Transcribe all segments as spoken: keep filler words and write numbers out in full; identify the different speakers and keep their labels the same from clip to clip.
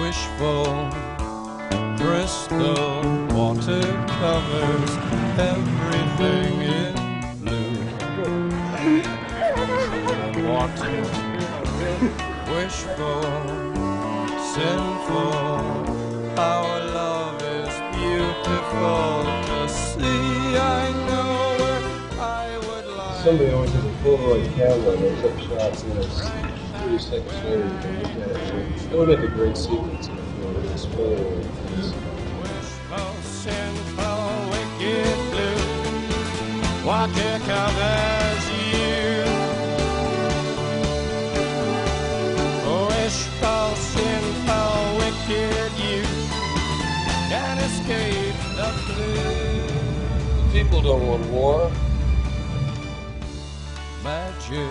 Speaker 1: wishful crystal water covers everything in blue. Water, wishful, sinful, our love is beautiful to see. I know where I would lie.
Speaker 2: Somebody always has a Polaroid camera and they took shots in this thirty seconds later. You can look at it. That would make a great sequence in a film with this Polaroid.
Speaker 1: Wishful, sinful, wicked blue, water covers you. Wishful, sinful, wicked you can't escape the blue.
Speaker 2: People don't want war.
Speaker 1: Magic,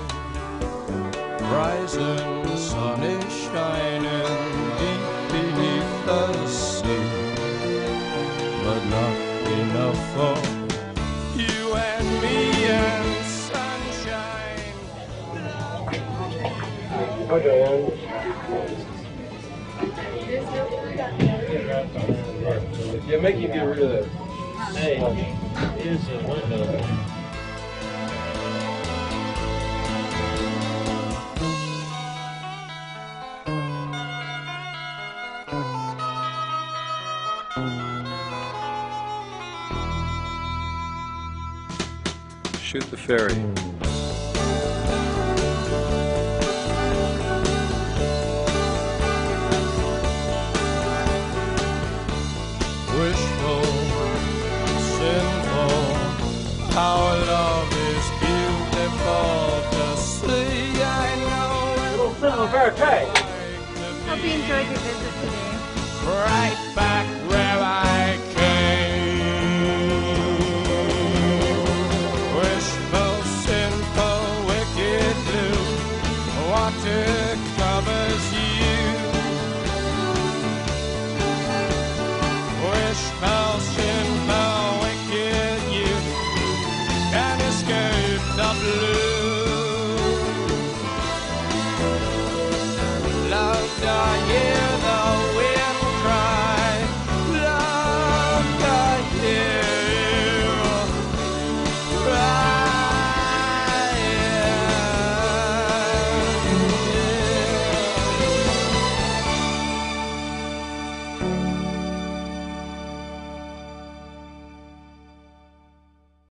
Speaker 1: rising, sun is shining deep beneath the sea, but not enough for you and me and sunshine.
Speaker 2: Hi, Diane. Yeah, make you get rid of that.
Speaker 3: Hey, here's a window.
Speaker 2: Shoot the ferry.
Speaker 1: Wishful, sinful, our love is beautiful to see. I know it's
Speaker 4: Hope you enjoyed your visit today.
Speaker 1: right back where I came. Wishful, sinful, wicked blue, water covers you.